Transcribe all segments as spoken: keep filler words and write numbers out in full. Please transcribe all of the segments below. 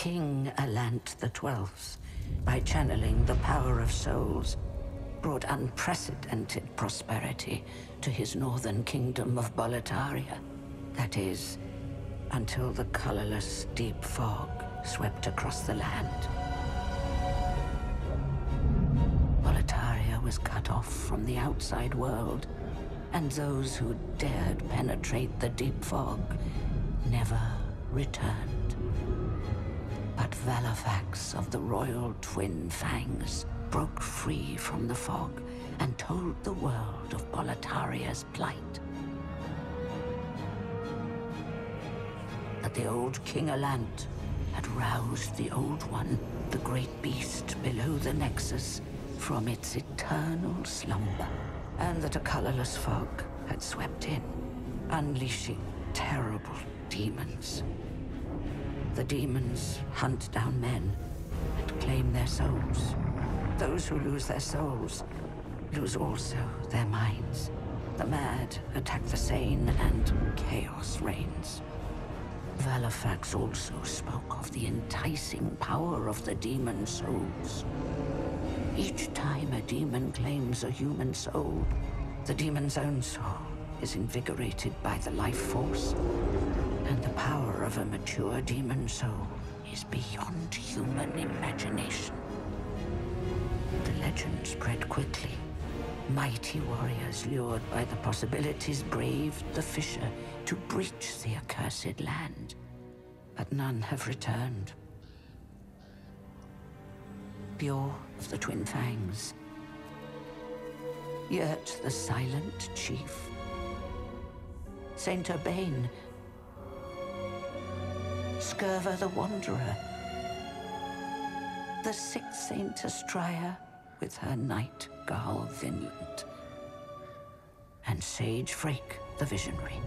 King Alant the Twelfth, by channeling the power of souls, brought unprecedented prosperity to his northern kingdom of Boletaria. That is, until the colorless deep fog swept across the land. Boletaria was cut off from the outside world, and those who dared penetrate the deep fog never returned. But Valifax of the Royal Twin Fangs broke free from the fog and told the world of Boletaria's plight. That the old King Alant had roused the Old One, the great beast below the Nexus, from its eternal slumber, and that a colorless fog had swept in, unleashing terrible demons. The demons hunt down men and claim their souls. Those who lose their souls lose also their minds. The mad attack the sane, and chaos reigns. Valifax also spoke of the enticing power of the demon souls. Each time a demon claims a human soul, the demon's own soul is invigorated by the life force, and the power of a mature demon soul is beyond human imagination. The legend spread quickly. Mighty warriors lured by the possibilities braved the fissure to breach the accursed land, but none have returned. Bjor of the Twin Fangs, Yurt the Silent Chief, Saint Urbane, Skirva the Wanderer, the sixth Saint Astria with her night Garl Vinland, and Sage Frake the Visionary.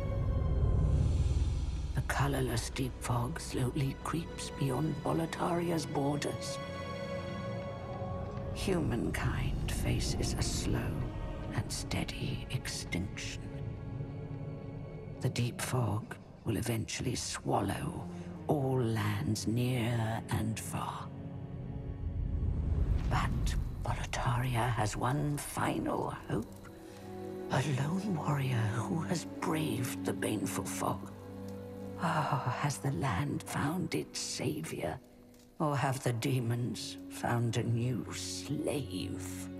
The colorless deep fog slowly creeps beyond Boletaria's borders. Humankind faces a slow and steady extinction. The deep fog will eventually swallow all lands near and far. But Boletaria has one final hope. A lone warrior who has braved the baneful fog. Ah, has the land found its savior? Or have the demons found a new slave?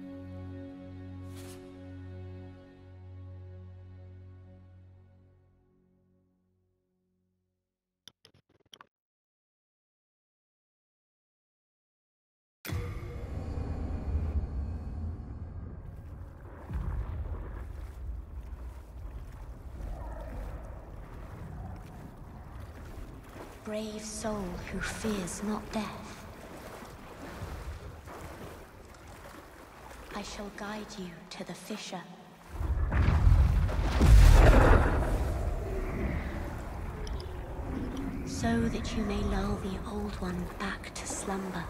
Brave soul who fears not death. I shall guide you to the fissure. So that you may lull the Old One back to slumber.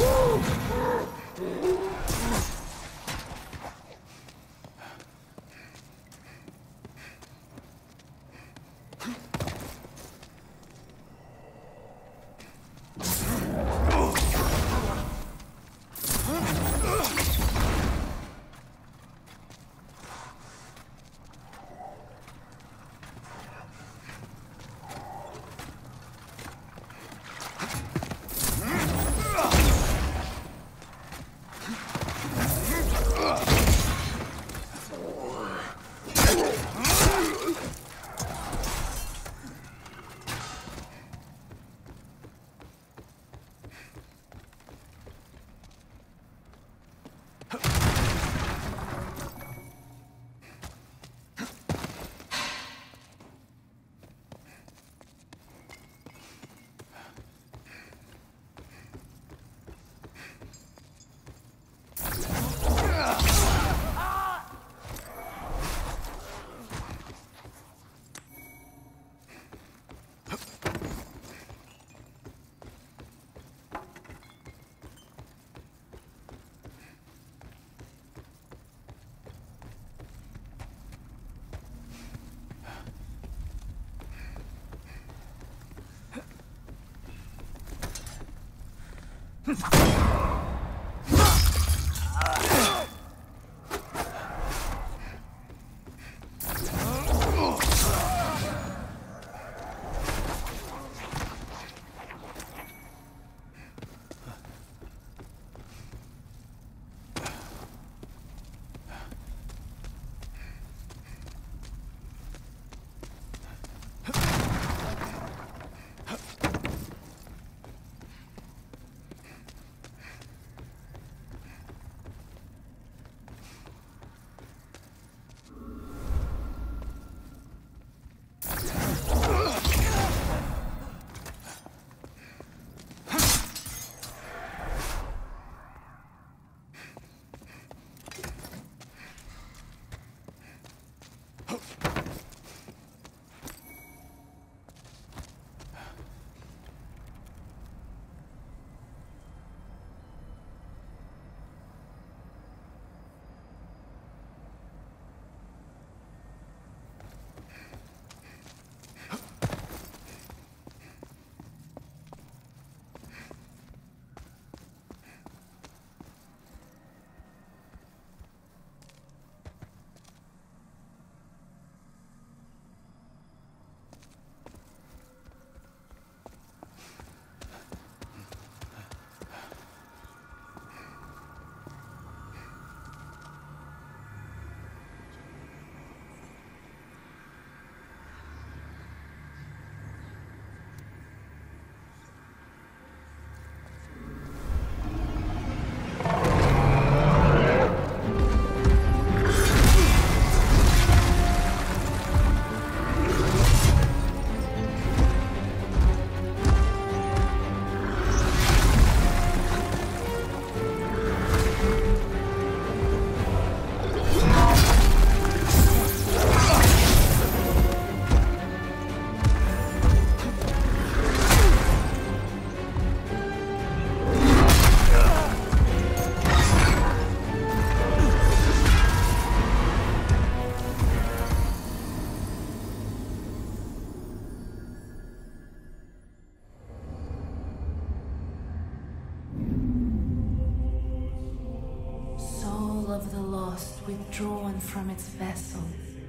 Of the lost withdrawn from its vessel.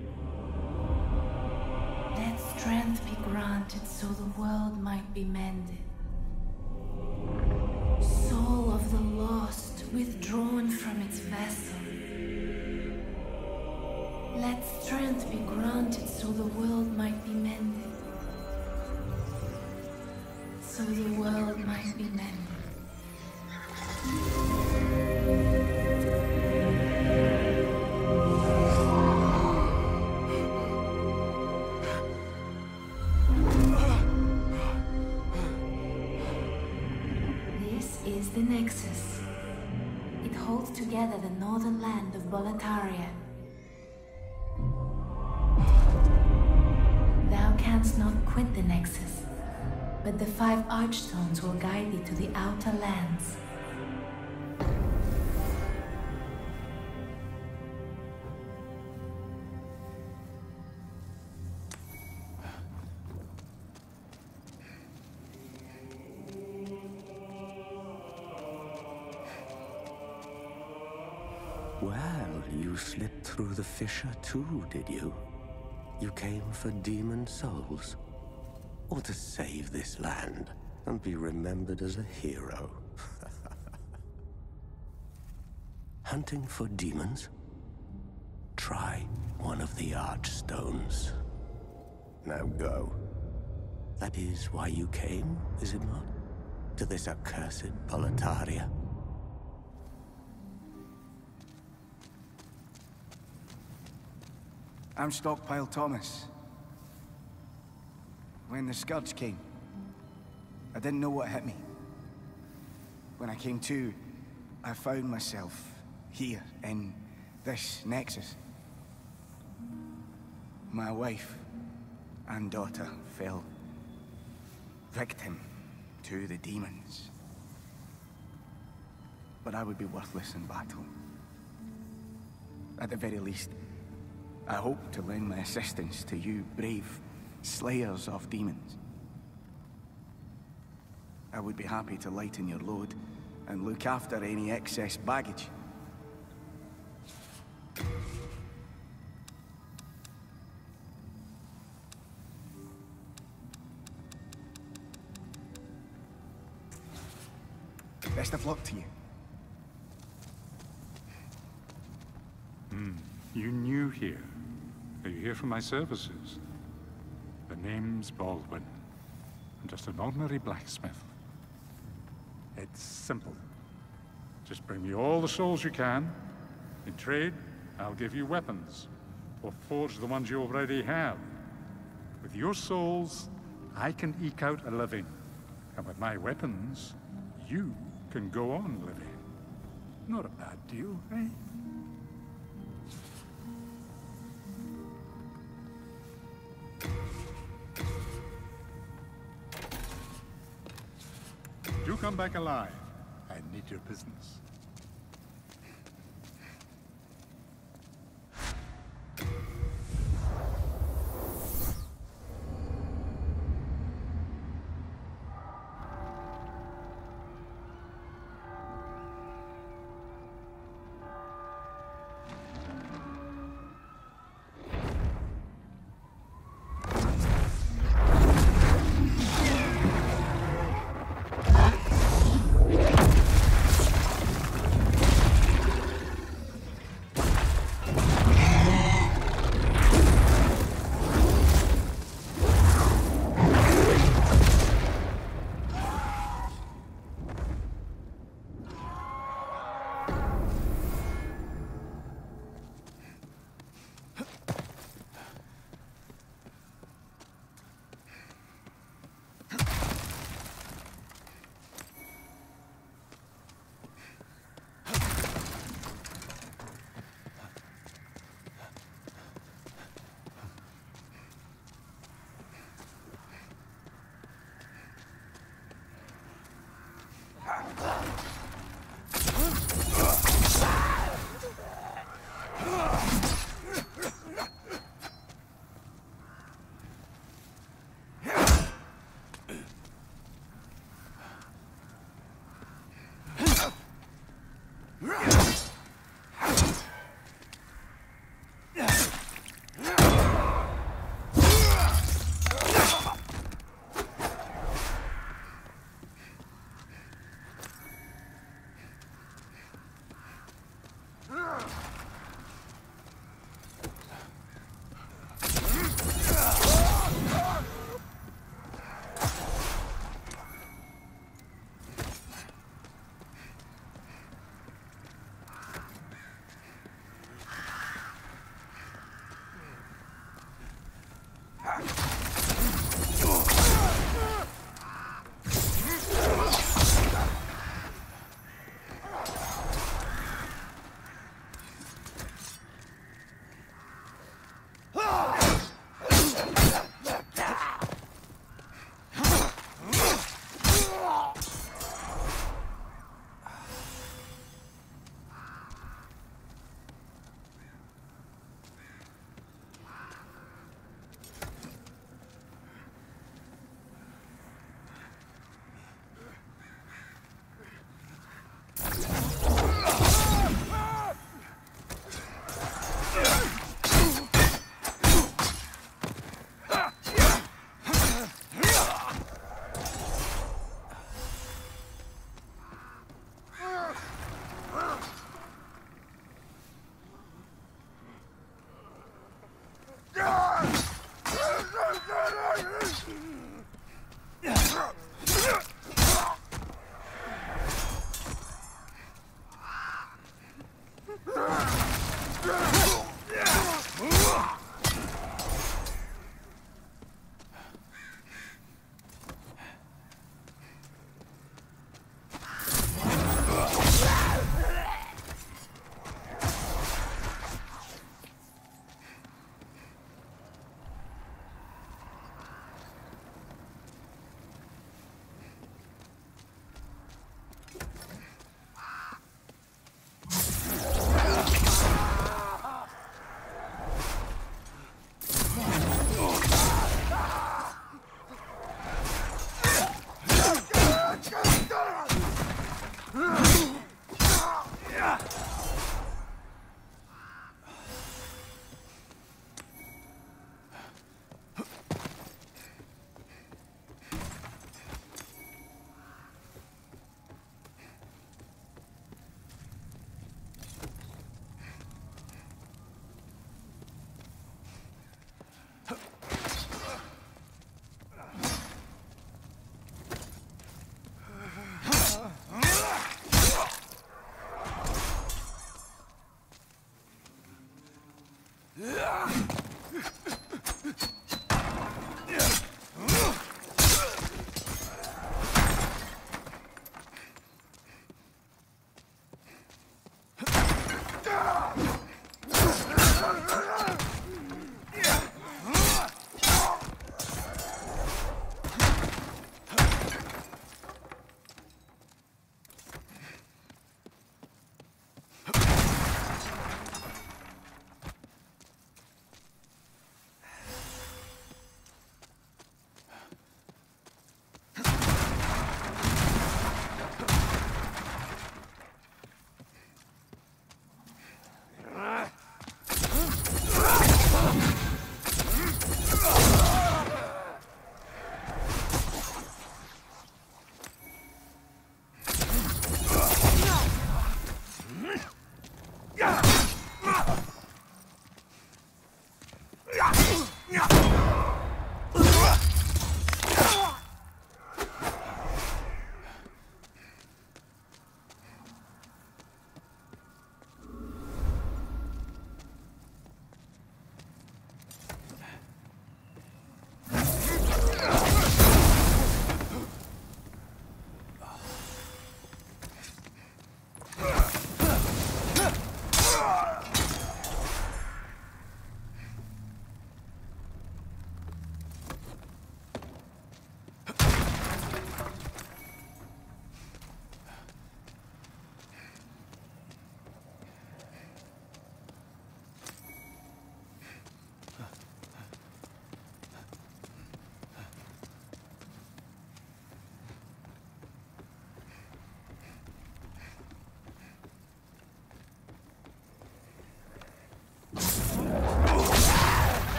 Let strength be granted so the world might be mended. Soul of the lost withdrawn from its vessel. Let strength be granted so the world might be mended. So the world might be mended. The Nexus. It holds together the northern land of Boletaria. Thou canst not quit the Nexus, but the five archstones will guide thee to the outer lands. Well, you slipped through the fissure too, did you? You came for demon souls? Or to save this land and be remembered as a hero? Hunting for demons? Try one of the archstones. Now go. That is why you came, is it not? To this accursed Boletaria? I'm Stockpile Thomas. When the Scourge came, I didn't know what hit me. When I came to, I found myself here in this nexus. My wife and daughter fell victim to the demons. But I would be worthless in battle. At the very least, I hope to lend my assistance to you brave slayers of demons. I would be happy to lighten your load and look after any excess baggage. Best of luck to you. Hmm. You new here? Are you here for my services? The name's Baldwin. I'm just an ordinary blacksmith. It's simple. Just bring me all the souls you can. In trade, I'll give you weapons, or forge the ones you already have. With your souls, I can eke out a living. And with my weapons, you can go on living. Not a bad deal, eh? Do come back alive. I need your business.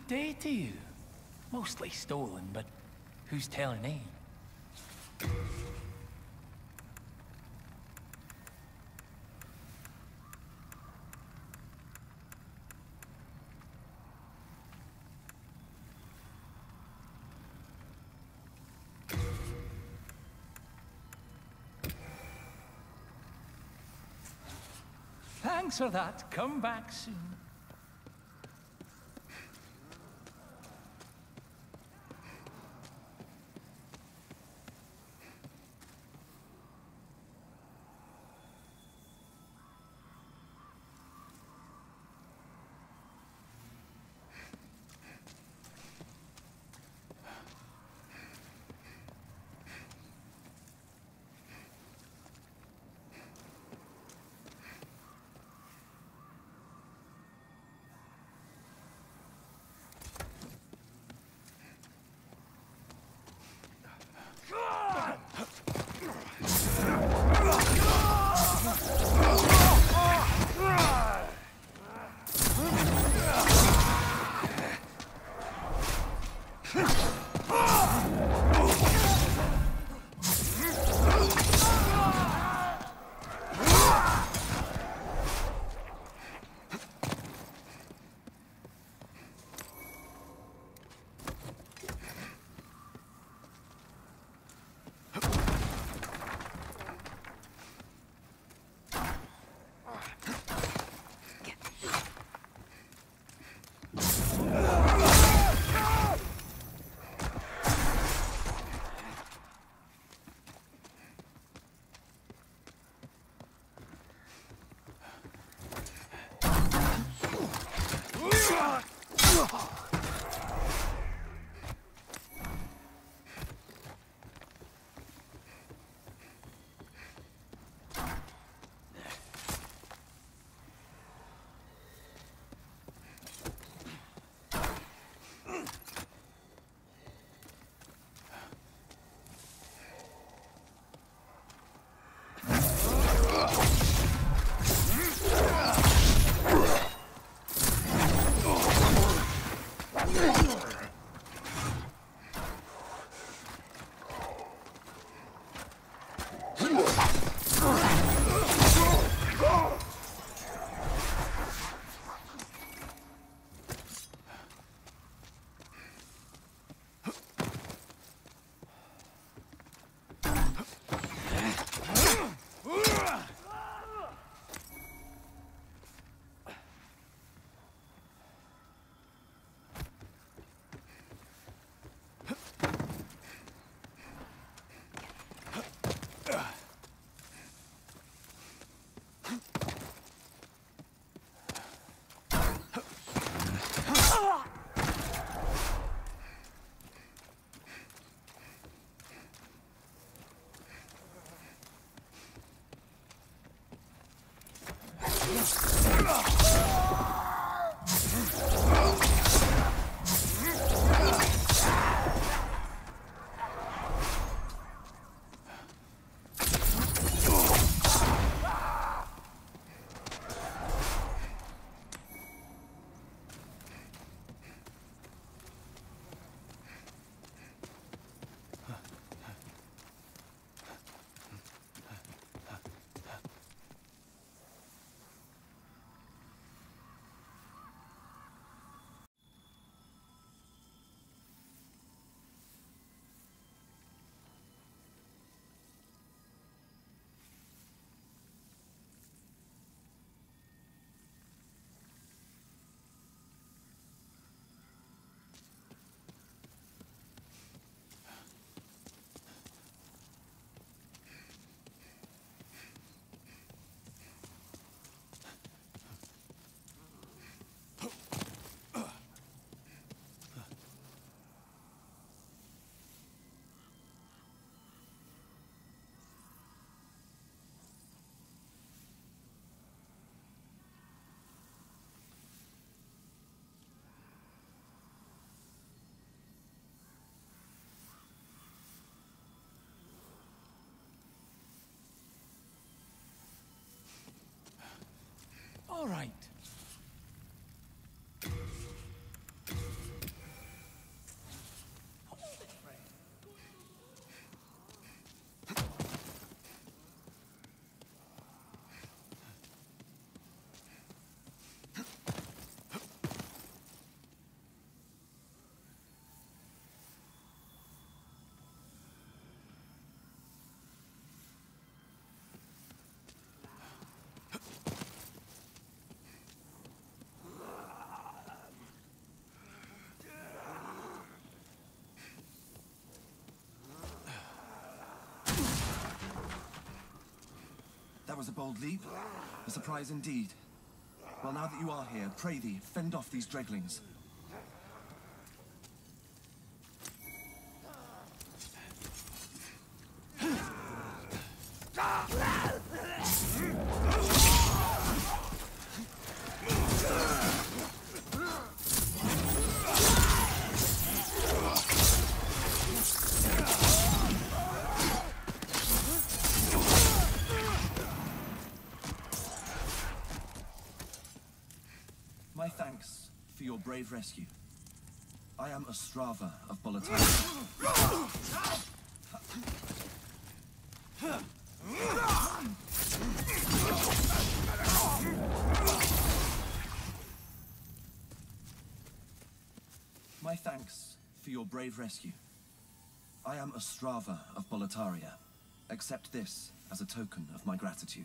day to you. Mostly stolen, but who's telling eh? Thanks for that. Come back soon. All right. was a bold leap. A surprise indeed. Well, now that you are here, pray thee, fend off these dreglings. My thanks for your brave rescue. I am Ostrava of Boletaria. My thanks for your brave rescue. I am Ostrava of Boletaria. Accept this as a token of my gratitude.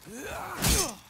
Ugh!